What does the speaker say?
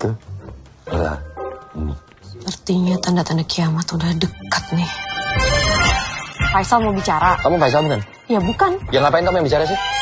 itu adalah ini. Sepertinya tanda-tanda kiamat udah dekat nih. Faisal mau bicara. Kamu Faisal bukan? Ya bukan. Ya ngapain kamu yang bicara sih?